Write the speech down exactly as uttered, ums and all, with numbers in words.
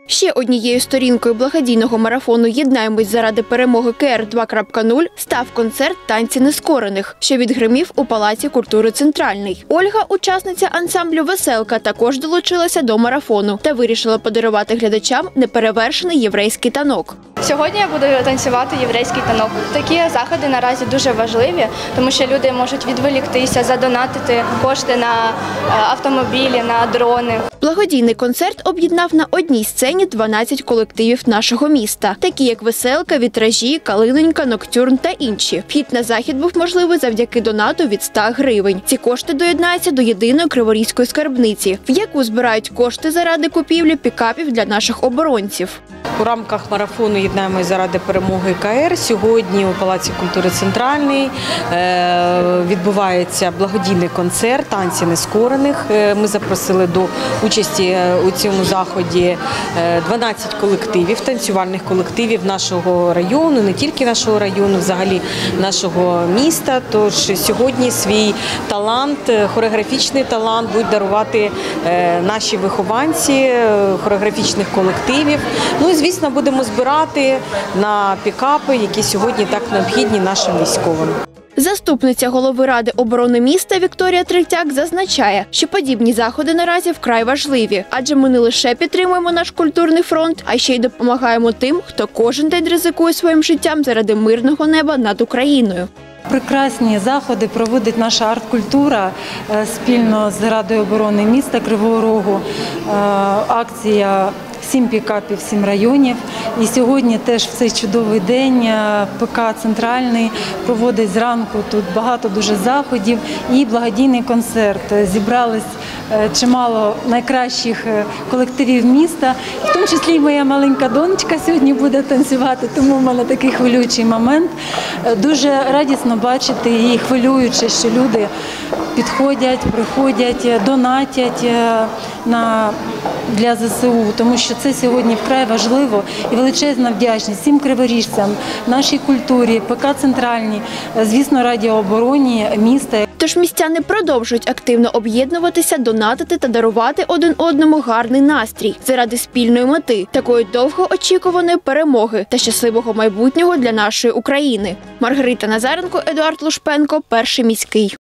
Ще однією сторінкою благодійного марафону «Єднаємось заради перемоги Ке Ер два крапка нуль» став концерт «Танці нескорених», що відгримів у Палаці культури «Центральний». Ольга, учасниця ансамблю «Веселка», також долучилася до марафону та вирішила подарувати глядачам неперевершений єврейський танок. Сьогодні я буду танцювати єврейський танок. Такі заходи наразі дуже важливі, тому що люди можуть відволіктися, задонатити кошти на автомобілі, на дрони. Благодійний концерт об'єднав на одній сцені дванадцять колективів нашого міста, такі як «Веселка», «Вітражі», «Калинонька», «Ноктюрн» та інші. Вхід на захід був можливий завдяки донату від ста гривень. Ці кошти доєднаються до єдиної криворізької скарбниці, в яку збирають кошти заради купівлі пікапів для наших оборонців. У рамках марафону «Єднаємось заради перемоги Ке Ер» сьогодні у Палаці культури «Центральний» відбувається благодійний концерт «Танці нескорених». Ми запросили до участі у цьому заході дванадцять колективів, танцювальних колективів нашого району, не тільки нашого району, взагалі нашого міста. Тож сьогодні свій талант, хореографічний талант будуть дарувати наші вихованці хореографічних колективів. Ну і, звісно, будемо збирати на пікапи, які сьогодні так необхідні нашим військовим. Заступниця голови Ради оборони міста Вікторія Третяк зазначає, що подібні заходи наразі вкрай важливі, адже ми не лише підтримуємо наш культурний фронт, а ще й допомагаємо тим, хто кожен день ризикує своїм життям заради мирного неба над Україною. Прекрасні заходи проводить наша арт-культура спільно з Радою оборони міста Кривого Рогу. Акція «Сім пікапів, сім районів». І сьогодні теж в цей чудовий день ПК «Центральний» проводить зранку тут багато дуже заходів і благодійний концерт. Зібрались чимало найкращих колективів міста, в тому числі і моя маленька донечка сьогодні буде танцювати, тому в мене такий хвилюючий момент. Дуже радісно бачити і хвилююче, що люди підходять, приходять, донатять на, для Зе Се У, тому що це сьогодні вкрай важливо і величезна вдячність всім криворіжцям, нашій культурі, ПК «Центральній», звісно, Раді оборони міста. Тож містяни продовжують активно об'єднуватися, донатити та дарувати один одному гарний настрій заради спільної мети, такої довгоочікуваної перемоги та щасливого майбутнього для нашої України. Маргарита Назаренко, Едуард Лушпенко, Перший міський.